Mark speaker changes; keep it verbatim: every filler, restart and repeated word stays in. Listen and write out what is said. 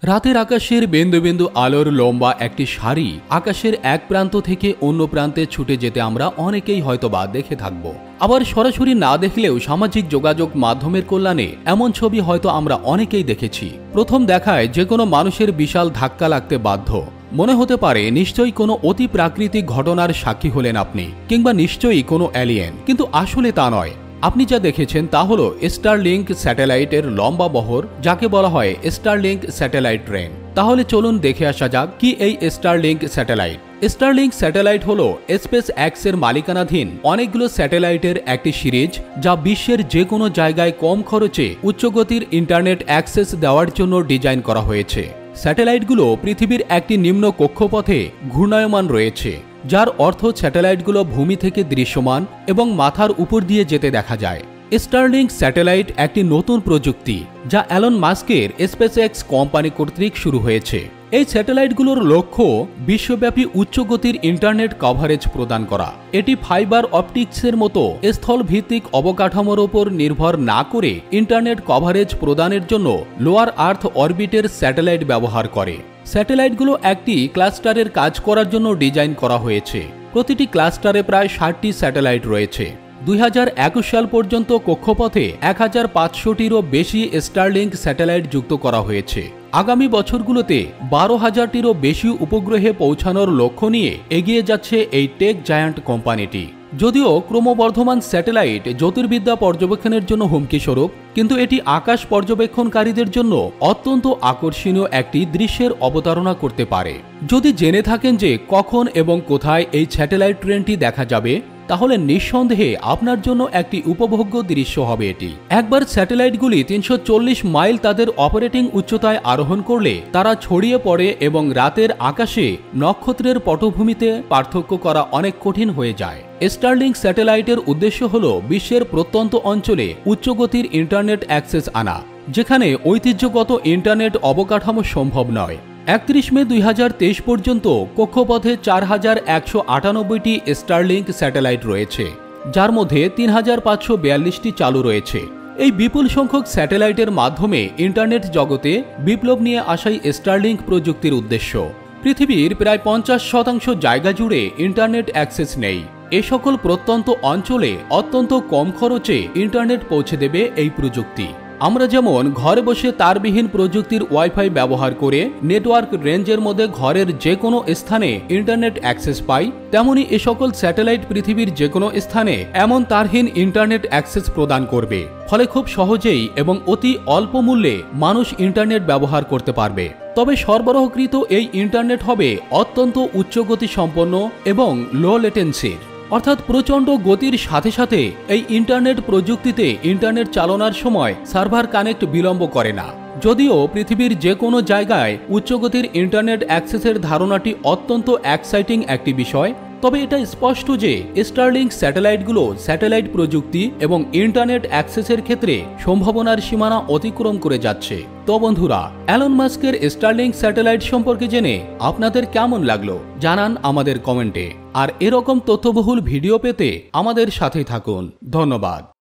Speaker 1: রাতের আকাশের বিন্দু বিন্দু আলোর লম্বা একটি সারি আকাশের এক প্রান্ত থেকে অন্য প্রান্তে ছুটে যেতে আমরা অনেকেই হয়তোবা দেখে থাকব। আবার সরাসরি না দেখলেও সামাজিক যোগাযোগ মাধ্যমের কল্যাণে এমন ছবি হয়তো আমরা অনেকেই দেখেছি। প্রথম দেখায় যে কোনো মানুষের বিশাল ধাক্কা লাগতে বাধ্য। মনে হতে পারে নিশ্চয়ই কোনো অতি প্রাকৃতিক ঘটনার সাক্ষী হলেন আপনি, কিংবা নিশ্চয়ই কোনো এলিয়েন, কিন্তু আসলে তা নয়। আপনি যা দেখেছেন তা হলো স্টারলিংক স্যাটেলাইটের লম্বা বহর, যাকে বলা হয় স্টারলিংক স্যাটেলাইট ট্রেন। তাহলে চলুন দেখে আসা যাক কি এই স্টারলিংক স্যাটেলাইট। স্টারলিংক স্যাটেলাইট হলো স্পেস এক্স এর মালিকানাধীন অনেকগুলো স্যাটেলাইটের একটি সিরিজ, যা বিশ্বের যে কোনো জায়গায় কম খরচে উচ্চগতির ইন্টারনেট অ্যাক্সেস দেওয়ার জন্য ডিজাইন করা হয়েছে। স্যাটেলাইটগুলো পৃথিবীর একটি নিম্ন কক্ষপথে ঘূর্ণায়মান রয়েছে, যার অর্থ স্যাটেলাইটগুলো ভূমি থেকে দৃশ্যমান এবং মাথার উপর দিয়ে যেতে দেখা যায়। স্টারলিংক স্যাটেলাইট একটি নতুন প্রযুক্তি, যা এলন মাস্কের স্পেসএক্স কোম্পানি কর্তৃক শুরু হয়েছে। এই স্যাটেলাইটগুলোর লক্ষ্য বিশ্বব্যাপী উচ্চগতির ইন্টারনেট কভারেজ প্রদান করা। এটি ফাইবার অপটিক্সের মতো স্থলভিত্তিক অবকাঠামোর ওপর নির্ভর না করে ইন্টারনেট কভারেজ প্রদানের জন্য লোয়ার আর্থ অরবিটের স্যাটেলাইট ব্যবহার করে। স্যাটেলাইটগুলো একটি ক্লাস্টারের কাজ করার জন্য ডিজাইন করা হয়েছে। প্রতিটি ক্লাস্টারে প্রায় ষাটটি স্যাটেলাইট রয়েছে। দুই হাজার একুশ সাল পর্যন্ত কক্ষপথে এক হাজার পাঁচশোটিরও বেশি স্টারলিংক স্যাটেলাইট যুক্ত করা হয়েছে। আগামী বছরগুলোতে বারো হাজারটিরও বেশি উপগ্রহে পৌঁছানোর লক্ষ্য নিয়ে এগিয়ে যাচ্ছে এই টেক জায়ান্ট কোম্পানিটি। যদিও ক্রমবর্ধমান স্যাটেলাইট জ্যোতির্বিদ্যা পর্যবেক্ষণের জন্য হুমকি স্বরূপ, কিন্তু এটি আকাশ পর্যবেক্ষণকারীদের জন্য অত্যন্ত আকর্ষণীয় একটি দৃশ্যের অবতারণা করতে পারে। যদি জেনে থাকেন যে কখন এবং কোথায় এই স্যাটেলাইট ট্রেনটি দেখা যাবে, তাহলে নিঃসন্দেহে আপনার জন্য একটি উপভোগ্য দৃশ্য হবে এটি। একবার স্যাটেলাইটগুলি তিনশো চল্লিশ মাইল তাদের অপারেটিং উচ্চতায় আরোহণ করলে তারা ছড়িয়ে পড়ে এবং রাতের আকাশে নক্ষত্রের পটভূমিতে পার্থক্য করা অনেক কঠিন হয়ে যায়। স্টারলিংক স্যাটেলাইটের উদ্দেশ্য হল বিশ্বের প্রত্যন্ত অঞ্চলে উচ্চগতির ইন্টারনেট অ্যাক্সেস আনা, যেখানে ঐতিহ্যগত ইন্টারনেট অবকাঠামো সম্ভব নয়। একত্রিশ মে দুই হাজার তেইশ পর্যন্ত কক্ষপথে চার হাজার একশো আটানব্বইটি স্টারলিংক স্যাটেলাইট রয়েছে, যার মধ্যে তিন হাজার পাঁচশো বিয়াল্লিশটি চালু রয়েছে। এই বিপুল সংখ্যক স্যাটেলাইটের মাধ্যমে ইন্টারনেট জগতে বিপ্লব নিয়ে আসাই স্টারলিংক প্রযুক্তির উদ্দেশ্য। পৃথিবীর প্রায় পঞ্চাশ শতাংশ জায়গা জুড়ে ইন্টারনেট অ্যাক্সেস নেই। এ সকল প্রত্যন্ত অঞ্চলে অত্যন্ত কম খরচে ইন্টারনেট পৌঁছে দেবে এই প্রযুক্তি। আমরা যেমন ঘরে বসে তারবিহীন প্রযুক্তির ওয়াইফাই ব্যবহার করে নেটওয়ার্ক রেঞ্জের মধ্যে ঘরের যে কোনো স্থানে ইন্টারনেট অ্যাক্সেস পাই, তেমনি এ সকল স্যাটেলাইট পৃথিবীর যে কোনো স্থানে এমন তারহীন ইন্টারনেট অ্যাক্সেস প্রদান করবে। ফলে খুব সহজেই এবং অতি অল্প মূল্যে মানুষ ইন্টারনেট ব্যবহার করতে পারবে। তবে সরবরাহকৃত এই ইন্টারনেট হবে অত্যন্ত উচ্চগতি সম্পন্ন এবং লো লেটেন্সির, অর্থাৎ প্রচণ্ড গতির সাথে সাথে এই ইন্টারনেট প্রযুক্তিতে ইন্টারনেট চালানোর সময় সার্ভার কানেক্ট বিলম্ব করে না। যদিও পৃথিবীর যে কোনো জায়গায় উচ্চগতির ইন্টারনেট অ্যাক্সেসের ধারণাটি অত্যন্ত এক্সাইটিং একটি বিষয়, তবে এটা স্পষ্ট যে স্টারলিংক স্যাটেলাইটগুলো স্যাটেলাইট প্রযুক্তি এবং ইন্টারনেট অ্যাক্সেসের ক্ষেত্রে সম্ভাবনার সীমানা অতিক্রম করে যাচ্ছে। তো বন্ধুরা, এলন মাস্কের স্টারলিংক স্যাটেলাইট সম্পর্কে জেনে আপনাদের কেমন লাগলো জানান আমাদের কমেন্টে। আর এরকম তথ্যবহুল ভিডিও পেতে আমাদের সাথেই থাকুন। ধন্যবাদ।